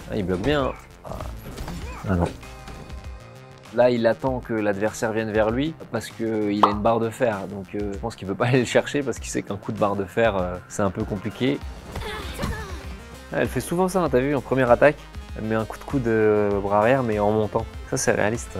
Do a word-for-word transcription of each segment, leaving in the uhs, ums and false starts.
Ah, il bloque bien. Hein. Ah. Ah non. Là, il attend que l'adversaire vienne vers lui parce qu'il a une barre de fer. Donc euh, je pense qu'il ne veut pas aller le chercher parce qu'il sait qu'un coup de barre de fer, euh, c'est un peu compliqué. Ah, elle fait souvent ça, hein, t'as vu, en première attaque, elle met un coup de coude euh, bras arrière mais en montant. Ça, c'est réaliste.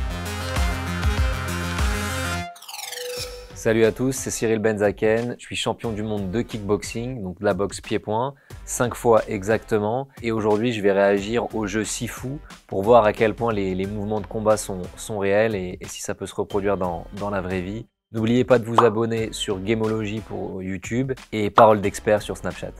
Salut à tous, c'est Cyril Benzaken, je suis champion du monde de kickboxing, donc de la boxe pied-point, cinq fois exactement. Et aujourd'hui, je vais réagir au jeu Sifu pour voir à quel point les, les mouvements de combat sont, sont réels et, et si ça peut se reproduire dans, dans la vraie vie. N'oubliez pas de vous abonner sur Gameology pour YouTube et Parole d'expert sur Snapchat.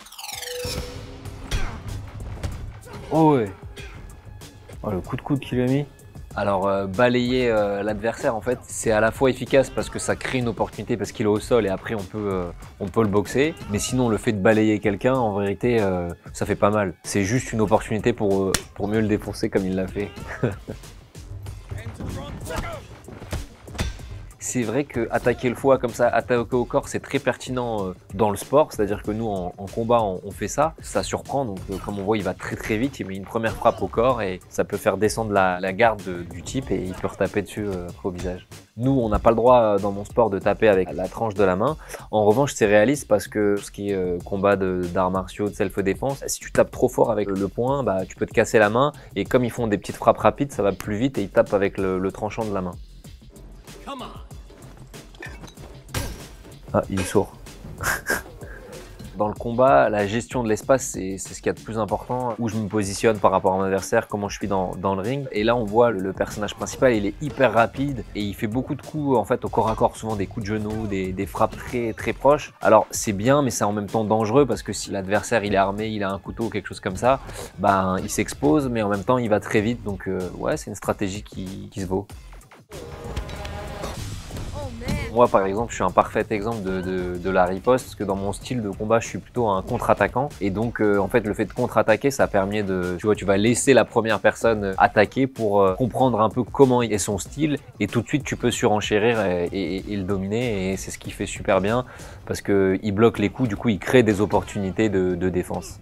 Oh ouais. Oh, le coup de coude qu'il a mis. Alors euh, balayer euh, l'adversaire en fait c'est à la fois efficace parce que ça crée une opportunité parce qu'il est au sol et après on peut, euh, on peut le boxer. Mais sinon le fait de balayer quelqu'un en vérité euh, ça fait pas mal. C'est juste une opportunité pour, euh, pour mieux le défoncer comme il l'a fait. C'est vrai que attaquer le foie comme ça, attaquer au corps, c'est très pertinent euh, dans le sport. C'est-à-dire que nous, en, en combat, on, on fait ça. Ça surprend. Donc, euh, comme on voit, il va très très vite. Il met une première frappe au corps et ça peut faire descendre la, la garde de, du type et il peut retaper dessus euh, au visage. Nous, on n'a pas le droit euh, dans mon sport de taper avec la tranche de la main. En revanche, c'est réaliste parce que ce qui est euh, combat d'arts martiaux, de self-défense, si tu tapes trop fort avec le, le poing, bah, tu peux te casser la main. Et comme ils font des petites frappes rapides, ça va plus vite et ils tapent avec le, le tranchant de la main. Ah, il est sourd. Dans le combat, la gestion de l'espace, c'est ce qu'il y a de plus important. Où je me positionne par rapport à mon adversaire, comment je suis dans, dans le ring. Et là, on voit le, le personnage principal, il est hyper rapide et il fait beaucoup de coups en fait au corps à corps, souvent des coups de genoux, des, des frappes très très proches. Alors c'est bien, mais c'est en même temps dangereux parce que si l'adversaire il est armé, il a un couteau ou quelque chose comme ça, ben il s'expose, mais en même temps il va très vite. Donc euh, ouais, c'est une stratégie qui, qui se vaut. Moi, par exemple, je suis un parfait exemple de, de, de la riposte parce que dans mon style de combat, je suis plutôt un contre-attaquant. Et donc, euh, en fait, le fait de contre-attaquer, ça permet de... Tu vois, tu vas laisser la première personne attaquer pour euh, comprendre un peu comment est son style. Et tout de suite, tu peux surenchérir et, et, et le dominer. Et c'est ce qu'il fait super bien parce qu'il bloque les coups. Du coup, il crée des opportunités de, de défense.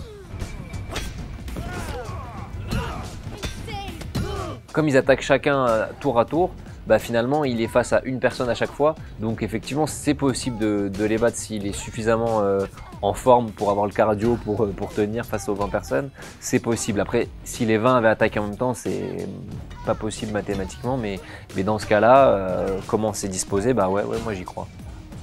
Comme ils attaquent chacun tour à tour, bah finalement il est face à une personne à chaque fois, donc effectivement c'est possible de, de les battre s'il est suffisamment euh, en forme pour avoir le cardio pour, pour tenir face aux vingt personnes, c'est possible. Après si les vingt avaient attaqué en même temps c'est pas possible mathématiquement, mais, mais dans ce cas là, euh, comment c'est disposé, bah ouais, ouais moi j'y crois.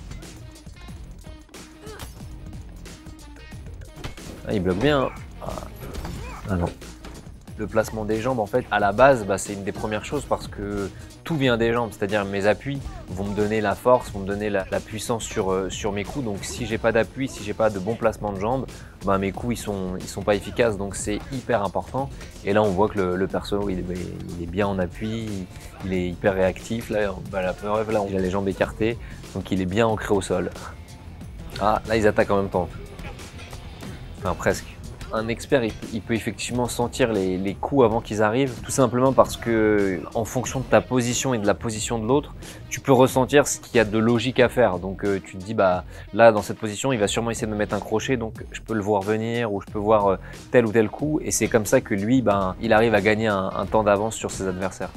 Ah, il bloque bien. Hein. Ah. Ah non. Le placement des jambes, en fait, à la base, bah, c'est une des premières choses parce que tout vient des jambes, c'est-à-dire mes appuis vont me donner la force, vont me donner la, la puissance sur, euh, sur mes coups. Donc si j'ai pas d'appui, si j'ai pas de bon placement de jambes, bah, mes coups ils sont, ils sont pas efficaces. Donc c'est hyper important. Et là on voit que le, le perso il est, il est bien en appui, il est hyper réactif. Là, bah, la preuve, là il a les jambes écartées, donc il est bien ancré au sol. Ah, là ils attaquent en même temps. Enfin presque. Un expert, il, il peut effectivement sentir les, les coups avant qu'ils arrivent, tout simplement parce que, en fonction de ta position et de la position de l'autre, tu peux ressentir ce qu'il y a de logique à faire. Donc euh, tu te dis, bah là, dans cette position, il va sûrement essayer de me mettre un crochet, donc je peux le voir venir ou je peux voir euh, tel ou tel coup. Et c'est comme ça que lui, ben, il arrive à gagner un, un temps d'avance sur ses adversaires.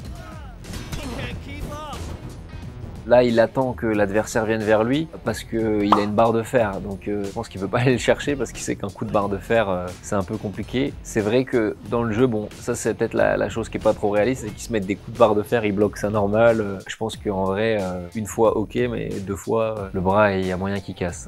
Là, il attend que l'adversaire vienne vers lui parce qu'il a une barre de fer. Donc, euh, je pense qu'il ne veut pas aller le chercher parce qu'il sait qu'un coup de barre de fer, euh, c'est un peu compliqué. C'est vrai que dans le jeu, bon, ça c'est peut-être la, la chose qui est pas trop réaliste, c'est qu'ils se mettent des coups de barre de fer, ils bloquent ça normal. Euh, je pense qu'en vrai, euh, une fois ok, mais deux fois, euh, le bras, il y a moyen qu'il casse.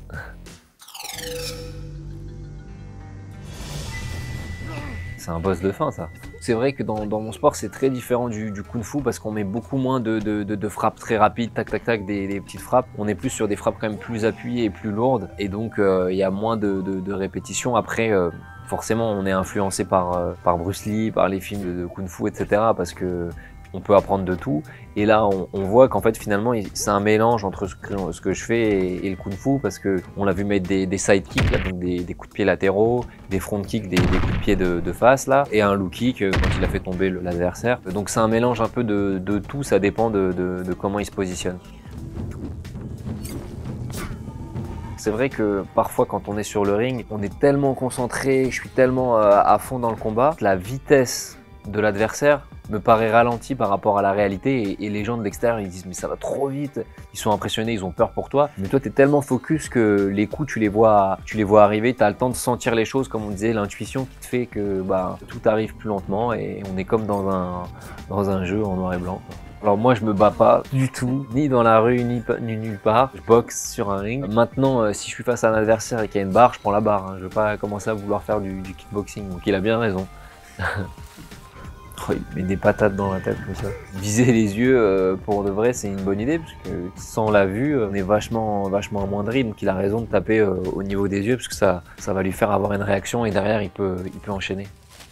C'est un boss de fin, ça. C'est vrai que dans, dans mon sport, c'est très différent du, du kung-fu parce qu'on met beaucoup moins de, de, de, de frappes très rapides, tac, tac, tac, des, des petites frappes. On est plus sur des frappes quand même plus appuyées et plus lourdes. Et donc, il euh, y a moins de, de, de répétitions. Après, euh, forcément, on est influencé par, euh, par Bruce Lee, par les films de, de kung-fu, et cetera. Parce que on peut apprendre de tout. Et là, on, on voit qu'en fait, finalement, c'est un mélange entre ce que, ce que je fais et, et le kung-fu parce que on l'a vu mettre des, des side kicks, là, donc des, des coups de pied latéraux, des front kicks, des, des coups de pied de, de face, là, et un low kick quand il a fait tomber l'adversaire. Donc c'est un mélange un peu de, de tout, ça dépend de, de, de comment il se positionne. C'est vrai que parfois quand on est sur le ring, on est tellement concentré, je suis tellement euh, à fond dans le combat, que la vitesse de l'adversaire me paraît ralentie par rapport à la réalité et, et les gens de l'extérieur ils disent mais ça va trop vite, ils sont impressionnés, ils ont peur pour toi, mais toi tu es tellement focus que les coups tu les vois, tu les vois arriver, tu as le temps de sentir les choses comme on disait, l'intuition qui te fait que bah, tout arrive plus lentement et on est comme dans un, dans un jeu en noir et blanc. Alors moi je me bats pas du tout, ni dans la rue, ni, ni nulle part. Je boxe sur un ring. Maintenant, euh, si je suis face à un adversaire et qu'il y a une barre, je prends la barre. Hein. Je vais pas commencer à vouloir faire du, du kickboxing. Donc il a bien raison. Oh, il met des patates dans la tête comme ça. Viser les yeux, euh, pour de vrai, c'est une bonne idée parce que sans la vue, on est vachement, vachement amoindri. Donc il a raison de taper euh, au niveau des yeux parce que ça, ça va lui faire avoir une réaction et derrière il peut, il peut enchaîner.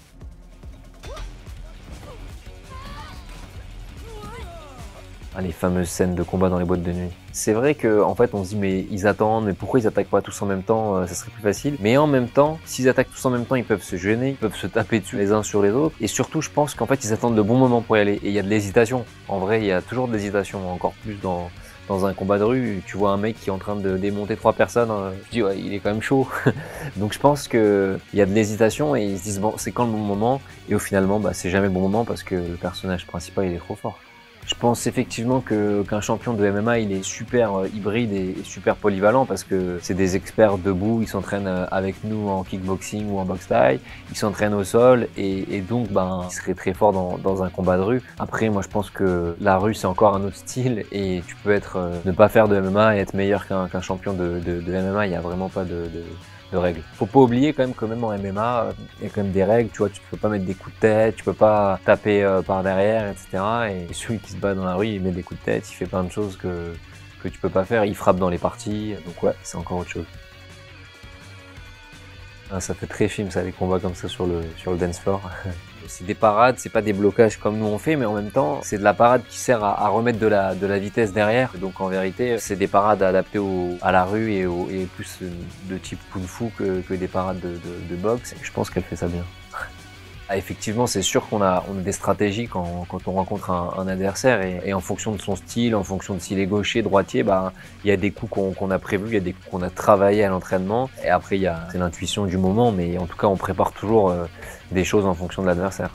Ah, les fameuses scènes de combat dans les boîtes de nuit. C'est vrai qu'en en fait on se dit mais ils attendent, mais pourquoi ils attaquent pas tous en même temps, euh, ça serait plus facile. Mais en même temps, s'ils attaquent tous en même temps, ils peuvent se gêner, ils peuvent se taper dessus les uns sur les autres. Et surtout je pense qu'en fait ils attendent le bon moment pour y aller. Et il y a de l'hésitation. En vrai il y a toujours de l'hésitation, encore plus dans, dans un combat de rue. Tu vois un mec qui est en train de démonter trois personnes, hein, tu dis ouais il est quand même chaud. Donc je pense qu'il y a de l'hésitation et ils se disent bon c'est quand le bon moment. Et au finalement bah, c'est jamais le bon moment parce que le personnage principal il est trop fort. Je pense effectivement que qu'un champion de M M A il est super euh, hybride et, et super polyvalent parce que c'est des experts debout, ils s'entraînent euh, avec nous en kickboxing ou en boxe thaï, ils s'entraînent au sol et, et donc ben ils seraient très forts dans, dans un combat de rue. Après moi je pense que la rue c'est encore un autre style et tu peux être euh, ne pas faire de M M A et être meilleur qu'un qu'un champion de, de, de M M A, il y a vraiment pas de, de de règles. Faut pas oublier quand même que même en M M A, il y a quand même des règles, tu vois, tu peux pas mettre des coups de tête, tu peux pas taper euh, par derrière, et cetera. Et celui qui se bat dans la rue, il met des coups de tête, il fait plein de choses que, que tu peux pas faire, il frappe dans les parties, donc ouais, c'est encore autre chose. Ah, ça fait très film ça, les combats comme ça sur le, sur le dance floor. C'est des parades, c'est pas des blocages comme nous on fait, mais en même temps, c'est de la parade qui sert à, à remettre de la, de la vitesse derrière. Donc en vérité, c'est des parades adaptées au, à la rue et, au, et plus de type kung-fu que, que des parades de, de, de boxe. Et je pense qu'elle fait ça bien. Ah, effectivement, c'est sûr qu'on a, on a des stratégies quand, quand on rencontre un, un adversaire et, et en fonction de son style, en fonction de s'il est gaucher, droitier, bah, il y a des coups qu'on qu'on a prévus, il y a des coups qu'on a travaillé à l'entraînement et après il y a c'est l'intuition du moment, mais en tout cas on prépare toujours euh, des choses en fonction de l'adversaire.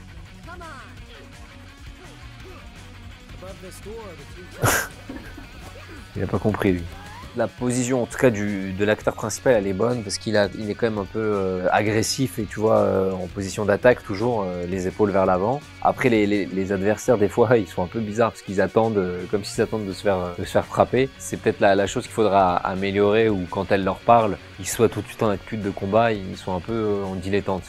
Il a pas compris lui. La position en tout cas du, de l'acteur principal elle est bonne parce qu'il a, il est quand même un peu euh, agressif et tu vois euh, en position d'attaque toujours euh, les épaules vers l'avant. Après les, les, les adversaires des fois ils sont un peu bizarres parce qu'ils attendent euh, comme s'ils attendent de se faire, de se faire frapper. C'est peut-être la, la chose qu'il faudra améliorer ou quand elle leur parle ils soient tout de suite en attitude de combat, ils sont un peu euh, en dilettante.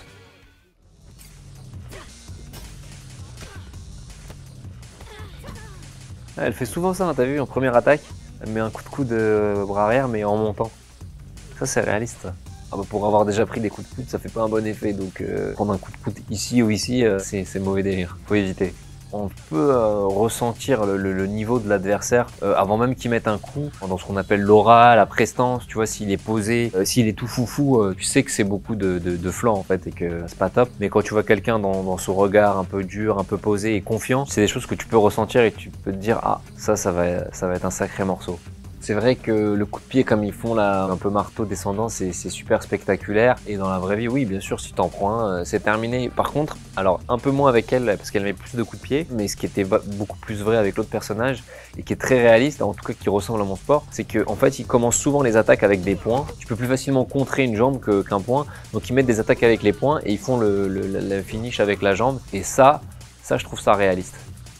Elle fait souvent ça, hein, t'as vu en première attaque. Elle met un coup de coude de bras arrière mais en montant. Ça c'est réaliste ça. Ah bah pour avoir déjà pris des coups de coude ça fait pas un bon effet donc euh, prendre un coup de coude ici ou ici euh, c'est mauvais délire, faut éviter. On peut euh, ressentir le, le, le niveau de l'adversaire euh, avant même qu'il mette un coup, dans ce qu'on appelle l'aura, la prestance, tu vois, s'il est posé, euh, s'il est tout foufou, euh, tu sais que c'est beaucoup de, de, de flanc en fait et que c'est pas top. Mais quand tu vois quelqu'un dans, dans son regard un peu dur, un peu posé et confiant, c'est des choses que tu peux ressentir et tu peux te dire ah ça, ça va, ça va être un sacré morceau. C'est vrai que le coup de pied comme ils font là, un peu marteau descendant, c'est super spectaculaire. Et dans la vraie vie, oui, bien sûr, si t'en prends un, c'est terminé. Par contre, alors un peu moins avec elle, parce qu'elle met plus de coups de pied, mais ce qui était beaucoup plus vrai avec l'autre personnage, et qui est très réaliste, en tout cas qui ressemble à mon sport, c'est qu'en en fait, ils commencent souvent les attaques avec des poings. Tu peux plus facilement contrer une jambe qu'un point. Donc ils mettent des attaques avec les poings et ils font le, le, le finish avec la jambe. Et ça, ça, je trouve ça réaliste.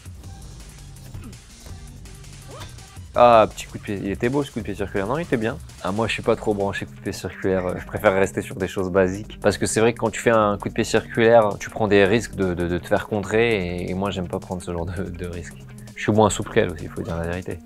Ah, petit coup de pied. Il était beau ce coup de pied circulaire. Non, il était bien. Ah, moi, je suis pas trop branché coup de pied circulaire. Je préfère rester sur des choses basiques. Parce que c'est vrai que quand tu fais un coup de pied circulaire, tu prends des risques de, de, de te faire contrer. Et, et moi, j'aime pas prendre ce genre de, de risques. Je suis moins souple qu'elle aussi, il faut dire la vérité.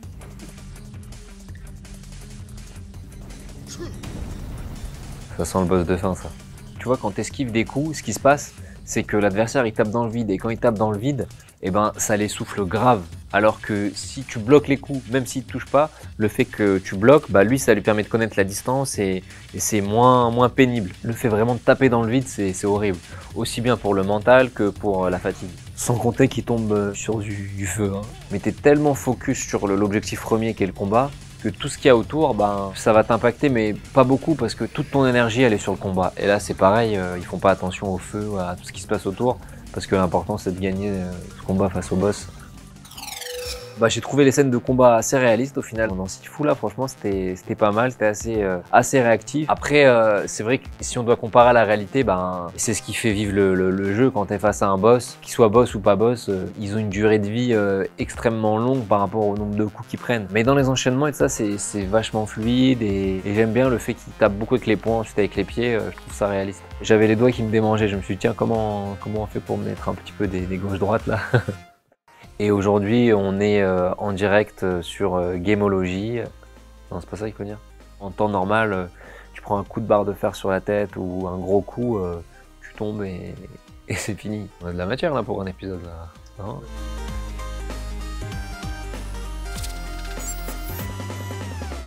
Ça sent le boss de fin, ça. Tu vois, quand tu esquives des coups, ce qui se passe, c'est que l'adversaire, il tape dans le vide. Et quand il tape dans le vide, eh ben, ça l'essouffle grave. Alors que si tu bloques les coups, même s'il ne te touche pas, le fait que tu bloques, bah lui, ça lui permet de connaître la distance et, et c'est moins, moins pénible. Le fait vraiment de taper dans le vide, c'est horrible. Aussi bien pour le mental que pour la fatigue. Sans compter qu'il tombe sur du, du feu. Hein. Mais tu es tellement focus sur l'objectif premier qui est le combat, que tout ce qu'il y a autour, ben, ça va t'impacter, mais pas beaucoup parce que toute ton énergie elle est sur le combat. Et là c'est pareil, euh, ils font pas attention au feu, à tout ce qui se passe autour, parce que l'important c'est de gagner euh, ce combat face au boss. Bah, j'ai trouvé les scènes de combat assez réalistes au final. Dans Sifu là, franchement, c'était pas mal, c'était assez, euh, assez réactif. Après, euh, c'est vrai que si on doit comparer à la réalité, ben, c'est ce qui fait vivre le, le, le jeu quand tu es face à un boss, qu'il soit boss ou pas boss, euh, ils ont une durée de vie euh, extrêmement longue par rapport au nombre de coups qu'ils prennent. Mais dans les enchaînements et tout ça, c'est vachement fluide et, et j'aime bien le fait qu'ils tapent beaucoup avec les poings, ensuite avec les pieds, euh, je trouve ça réaliste. J'avais les doigts qui me démangeaient, je me suis dit tiens, comment, comment on fait pour mettre un petit peu des, des gauches-droites là. Et aujourd'hui, on est euh, en direct sur euh, Gameology. Non, c'est pas ça qu'il faut dire. En temps normal, euh, tu prends un coup de barre de fer sur la tête ou un gros coup, euh, tu tombes et, et c'est fini. On a de la matière là pour un épisode là. Non ?